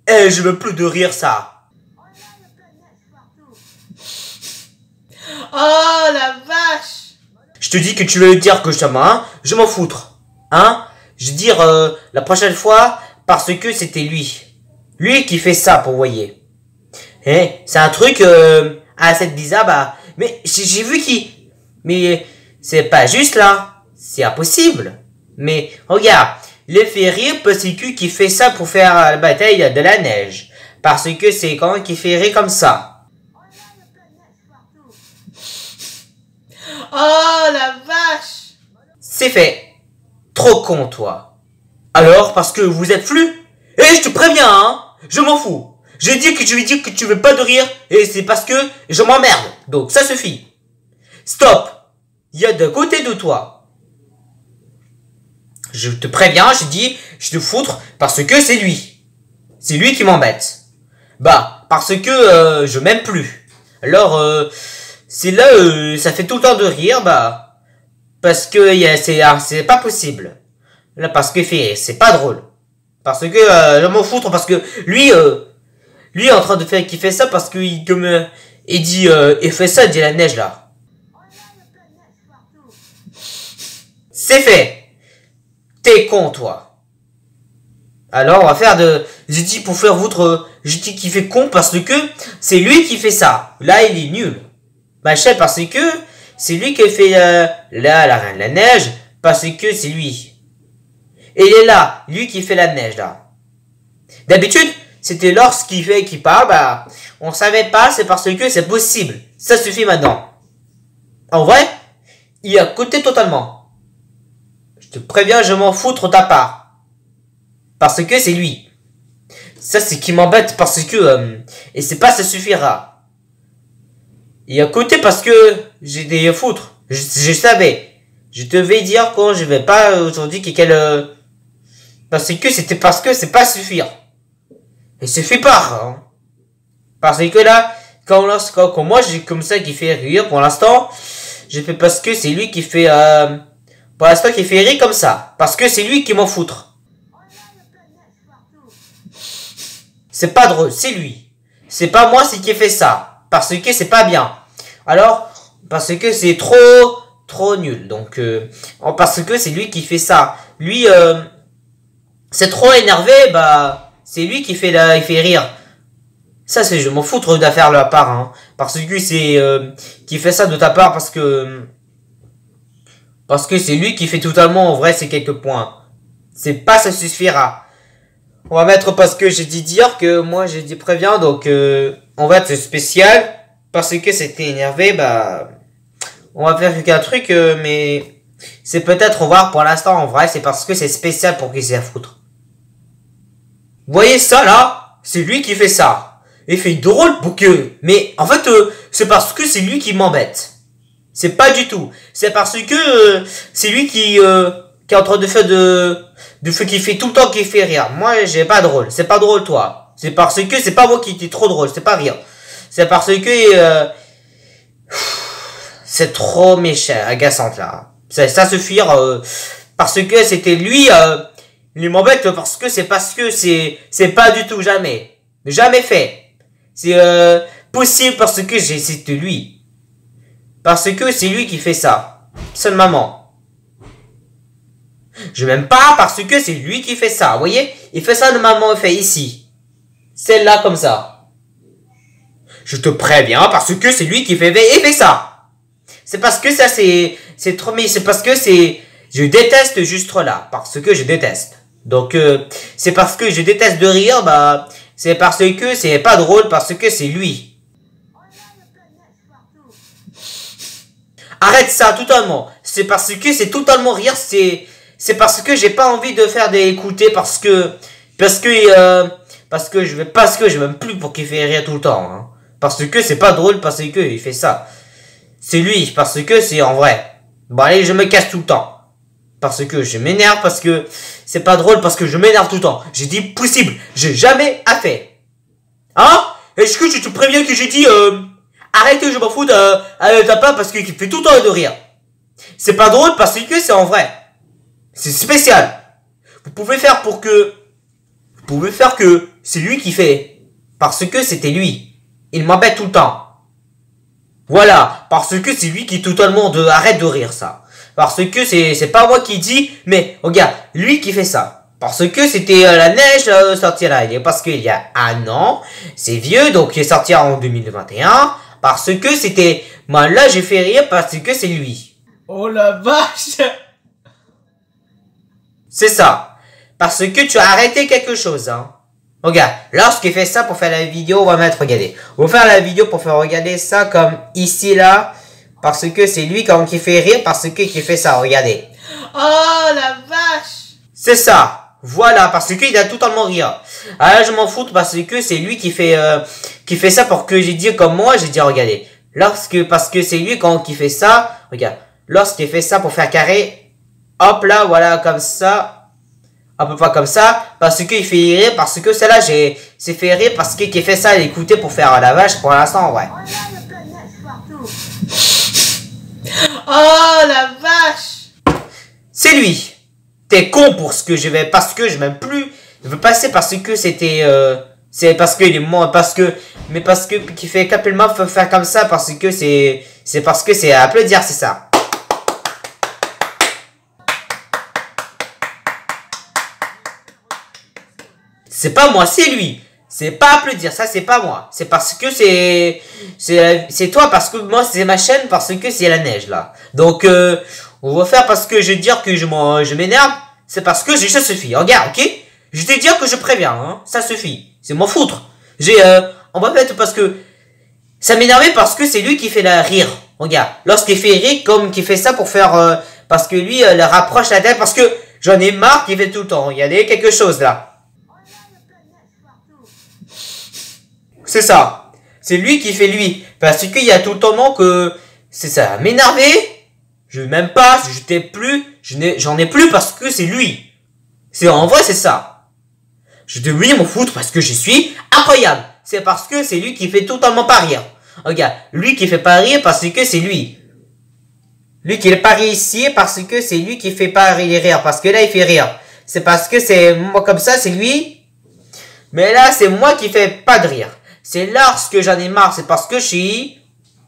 Eh, je veux plus de rire ça. Oh la vache! Je te dis que tu veux dire que je m'en foutre. Hein? Je veux dire, la prochaine fois, parce que c'était lui. Lui qui fait ça, pour voyez. Eh, c'est un truc, assez bizarre, bah, mais j'ai vu qui. Mais, c'est pas juste là. C'est impossible. Mais, regarde, le fait rire parce que qui fait ça pour faire la bataille de la neige. Parce que c'est quand même qui fait rire comme ça. Oh la vache! C'est fait. Trop con, toi. Alors, parce que vous êtes flou? Eh, je te préviens, hein. Je m'en fous. J'ai dit que je lui dis que tu veux pas de rire, et c'est parce que je m'emmerde. Donc, ça suffit. Stop. Il y a de côté de toi. Je te préviens, j'ai dit, je te foutre parce que c'est lui. C'est lui qui m'embête. Bah, parce que je m'aime plus. Alors, c'est là, ça fait tout le temps de rire, bah, parce que c'est pas possible. Là, parce que c'est pas drôle. Parce que je m'en foutre parce que lui est en train de faire qu'il fait ça parce que il dit il fait ça, dit la neige là. C'est fait. T'es con, toi. Alors, on va faire j'ai dit pour faire votre... J'ai dit qu'il fait con parce que c'est lui qui fait ça. Là, il est nul. Machin, parce que c'est lui qui fait la neige. Parce que c'est lui. Et il est là. Lui qui fait la neige, là. D'habitude, c'était qui parle. Bah, on savait pas. C'est parce que c'est possible. Ça suffit maintenant. En vrai, il est à côté totalement. Je te préviens, je m'en foutre de ta part. Parce que c'est lui. Ça, c'est qui m'embête parce que... et c'est pas ça suffira. Et à côté parce que j'ai des foutres. Je savais. Je devais dire quand je vais pas aujourd'hui parce que c'était parce que c'est pas suffire. Et suffit pas. Hein. Parce que là, quand moi j'ai comme ça qui fait rire pour l'instant, j'ai fait parce que c'est lui qui fait... pour l'instant qui fait rire comme ça. Parce que c'est lui qui m'en foutre. C'est pas drôle, c'est lui. C'est pas moi qui fait ça. Parce que c'est pas bien. Alors, parce que c'est trop nul. Donc, parce que c'est lui qui fait ça. Lui, c'est trop énervé, bah, c'est lui qui fait il fait rire. Ça, je m'en foutre d'affaire de la part, hein. Parce que c'est, qui fait ça de ta part parce que c'est lui qui fait totalement, en vrai, c'est quelques points. C'est pas, ça suffira. On va mettre parce que j'ai dit dire que moi j'ai dit préviens, donc on va être spécial parce que c'était énervé, bah on va faire qu'un truc, mais c'est peut-être on va voir pour l'instant en vrai, c'est parce que c'est spécial pour qu'il s'y à foutre. Vous voyez ça là? C'est lui qui fait ça. Il fait drôle pour que, mais en fait c'est parce que c'est lui qui m'embête. C'est pas du tout. C'est parce que c'est lui qui est en train de faire qui fait tout le temps qui fait rire. Moi, j'ai pas drôle. C'est pas drôle, toi. C'est parce que c'est pas moi qui était trop drôle. C'est pas rire. C'est parce que c'est trop méchant, agaçante là. Ça suffit. Parce que c'était lui. Il m'embête parce que c'est pas du tout jamais fait. C'est possible parce que c'était lui. Parce que c'est lui qui fait ça. Seule maman. Je m'aime pas parce que c'est lui qui fait ça. Vous voyez? Il fait ça de maman, il fait ici. Celle-là comme ça. Je te préviens parce que c'est lui qui fait ça. C'est parce que ça c'est trop, mais c'est parce que je déteste juste là. Parce que je déteste. Donc c'est parce que je déteste de rire, bah c'est parce que c'est pas drôle parce que c'est lui. Arrête ça totalement. C'est parce que c'est totalement rire, c'est parce que j'ai pas envie de faire des écouter parce que je m'aime plus pour qu'il fait rire tout le temps, hein. Parce que c'est pas drôle parce que il fait ça. C'est lui parce que c'est en vrai. Bon allez, je me casse tout le temps. Parce que je m'énerve parce que c'est pas drôle parce que je m'énerve tout le temps. J'ai dit possible, j'ai jamais fait. Hein? Est-ce que tu te préviens que j'ai dit arrêtez, je m'en fous de ta part parce qu'il fait tout le temps de rire. C'est pas drôle parce que c'est en vrai. C'est spécial. Vous pouvez faire pour que pouvez faire que c'est lui qui fait. Parce que c'était lui. Il m'embête tout le temps. Voilà, parce que c'est lui qui tout le monde arrête de rire ça. Parce que c'est pas moi qui dis, mais regarde, lui qui fait ça. Parce que c'était la neige sortie là, parce qu'il y a un an, c'est vieux, donc il est sorti en 2021. Parce que c'était, moi là j'ai fait rire parce que c'est lui. Oh la vache! C'est ça. Parce que tu as arrêté quelque chose, hein. Regarde, lorsqu'il fait ça pour faire la vidéo, on va mettre, regardez. On va faire la vidéo pour faire regarder ça comme ici, là. Parce que c'est lui qui fait rire, parce que qui fait ça, regardez. Oh la vache! C'est ça. Voilà, parce qu'il a totalement rire. Ah là, je m'en fous parce que c'est lui qui fait ça pour que j'ai dit comme moi, j'ai dit, regardez. Parce que c'est lui qui fait ça, regarde. Lorsqu'il fait ça pour faire carré, hop là, voilà, comme ça. À peu près comme ça, parce qu'il fait rire, parce que celle-là, c'est fait rire, parce qu'il fait ça, écoutez, pour faire la vache, pour l'instant, ouais. Oh la vache! C'est lui. T'es con pour ce que je vais, parce que je m'aime plus. Je veux passer parce que c'était, c'est parce qu'il est mort, mais parce que, qu'il fait complètement faire comme ça, parce que c'est parce que c'est à applaudir, c'est ça. C'est pas moi, c'est lui. C'est pas applaudir, ça c'est pas moi. C'est parce que c'est toi, parce que moi c'est ma chaîne, parce que c'est la neige là. Donc on va faire parce que je vais dire que je m'énerve. C'est parce que ça suffit. Regarde, ok? Je vais te dire que je préviens, hein. Ça suffit. C'est m'en foutre. On va mettre parce que ça m'énervait parce que c'est lui qui fait la rire. Regarde, lorsqu'il fait rire, comme qu'il fait ça pour faire, parce que lui le rapproche la tête, parce que j'en ai marre qu'il fait tout le temps. Il y a quelque chose là. C'est ça. C'est lui qui fait lui. Parce qu'il y a tout le temps non que c'est ça. M'énerver. Je m'aime pas. Je t'ai plus. J'en ai plus parce que c'est lui. C'est en vrai c'est ça. Je devrais m'en foutre parce que je suis incroyable. C'est parce que c'est lui qui fait totalement pas rire. Regarde. Lui qui fait pas rire parce que c'est lui. Lui qui est pas rire ici parce que c'est lui qui fait pas rire. Parce que là il fait rire. C'est parce que c'est moi comme ça c'est lui. Mais là c'est moi qui fait pas de rire. C'est lorsque j'en ai marre, c'est parce que je suis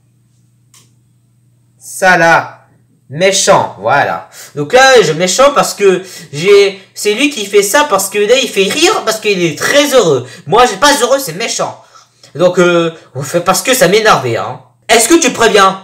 ça là, méchant, voilà. Donc là, je méchant parce que c'est lui qui fait ça parce que là, il fait rire parce qu'il est très heureux. Moi, j'ai pas heureux, c'est méchant. Donc, on fait parce que ça m'énervait, hein. Est-ce que tu préviens?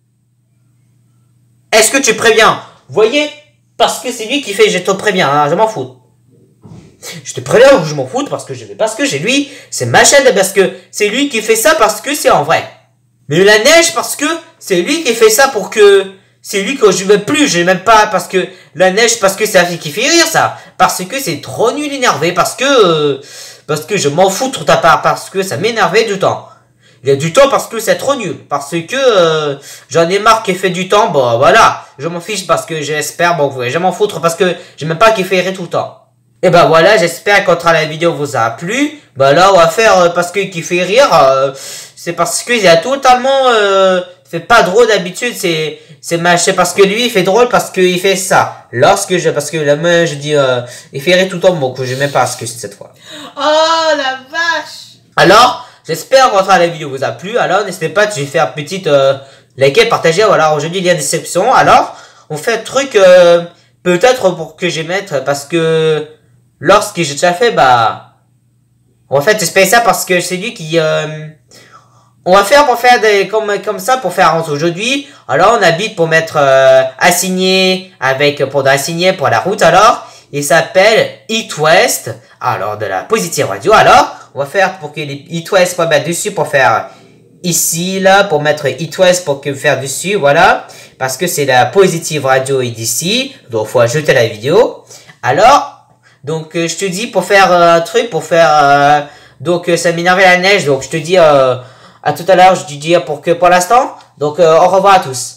Est-ce que tu préviens? Vous voyez? Parce que c'est lui qui fait, je te préviens, hein, je m'en fous. Je te préviens ou je m'en fous parce que j'ai lui, c'est ma chaîne parce que c'est lui qui fait ça parce que c'est en vrai. Mais la neige parce que c'est lui qui fait ça pour que c'est lui que je veux plus, je n'aime pas parce que la neige parce que c'est la fille qui fait rire ça, parce que c'est trop nul énervé parce que je m'en fous de ta part parce que ça m'énervait du temps. Il y a du temps parce que c'est trop nul, parce que j'en ai marre qu'il fait du temps, bon voilà, je m'en fiche parce que j'espère, bon je m'en foutre parce que je n'aime pas qu'il fait rire tout le temps. Et ben voilà, j'espère que la vidéo vous a plu. Ben là, on va faire parce qu'il fait rire. C'est parce qu'il a totalement fait pas drôle d'habitude. C'est parce que lui il fait drôle parce qu'il fait ça. Parce que la main, je dis, il fait rire tout le temps. Bon, que je n'aime pas ce que c'est cette fois. Oh la vache! Alors, j'espère que la vidéo vous a plu. Alors, n'hésitez pas, je vais faire petite liker, partager. Voilà, aujourd'hui il y a des description. Alors, on fait un truc peut-être pour que je mette parce que lorsque j'ai déjà fait, bah, on va faire j'espère ça parce que c'est lui qui, on va faire pour faire des, comme ça pour faire aujourd'hui. Alors, on habite pour mettre, assigné pour assigner pour la route. Alors, il s'appelle It West. Alors, de la Positive Radio. Alors, on va faire pour que les It West pour mettre dessus pour faire ici, là, pour mettre It West pour que faire dessus. Voilà. Parce que c'est la Positive Radio d'ici. Donc, faut ajouter la vidéo. Alors, donc, je te dis pour faire un truc, pour faire... donc, ça m'énervait la neige. Donc, je te dis à tout à l'heure. Je te dis pour l'instant. Donc, au revoir à tous.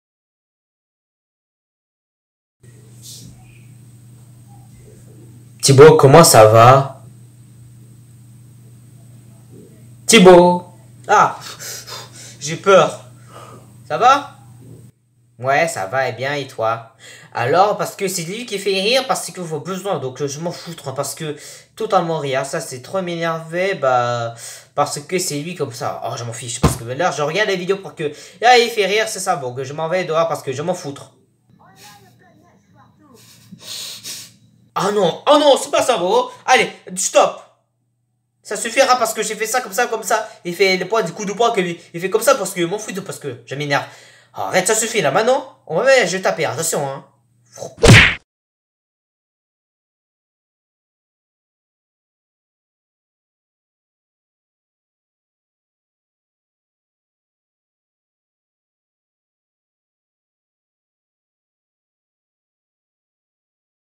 Thibaut, comment ça va? Thibaut. Ah, j'ai peur. Ça va? Ouais, ça va, et bien, et toi? Alors, parce que c'est lui qui fait rire, parce qu'il faut besoin, donc je m'en foutre, hein, parce que totalement rire, ça c'est trop m'énerver, bah, parce que c'est lui comme ça. Oh, je m'en fiche, parce que là, je regarde les vidéos pour que, là, il fait rire, c'est ça, bon, que je m'en vais dehors parce que je m'en foutre. Ah non, oh non, c'est pas ça, bro. Allez, stop. Ça suffira parce que j'ai fait ça comme ça, comme ça. Il fait le poids du coup de poids que lui. Il fait comme ça parce que je m'en fous, parce que je m'énerve. Arrête, ça suffit là, maintenant. On va, je vais taper, attention, hein.